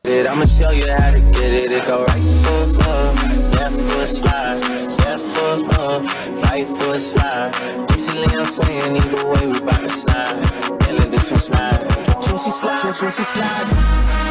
I'ma show you how to get it. It go right foot up, left foot slide, left foot up, right foot slide. Basically, I'm saying either way, we bout to slide. Yeah, let this one slide. Juicy slide, juicy slide.